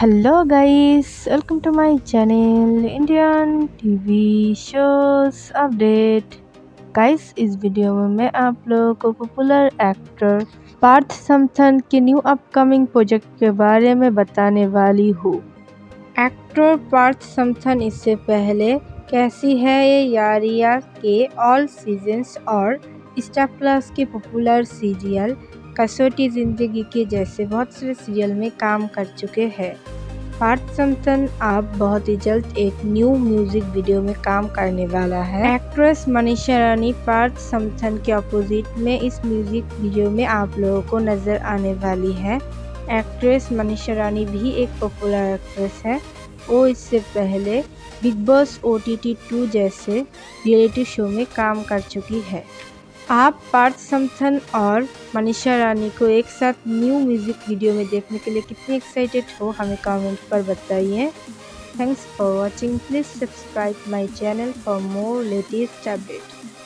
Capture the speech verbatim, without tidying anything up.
Hello guys, welcome to my channel Indian T V shows update। Guys इस video में मैं आप लोगों को पॉपुलर एक्टर पार्थ समथन के न्यू अपकमिंग प्रोजेक्ट के बारे में बताने वाली हूँ। एक्टर पार्थ समथन इससे पहले कैसी है ये यारिया के ऑल सीजन्स और स्टार प्लस के पॉपुलर सीरियल कसौटी जिंदगी के जैसे बहुत सारे सीरियल में काम कर चुके हैं। पार्थ समथन अब बहुत ही जल्द एक न्यू म्यूजिक वीडियो में काम करने वाला है। एक्ट्रेस मनीषा रानी पार्थ समथन के अपोजिट में इस म्यूजिक वीडियो में आप लोगों को नजर आने वाली है। एक्ट्रेस मनीषा रानी भी एक पॉपुलर एक्ट्रेस है। वो इससे पहले Bigg Boss O T T two जैसे रियलिटी शो में काम कर चुकी है। आप पार्थ समथन और मनीषा रानी को एक साथ न्यू म्यूजिक वीडियो में देखने के लिए कितने एक्साइटेड हो हमें कमेंट पर बताइए। Thanks for watching. Please subscribe my channel for more latest update.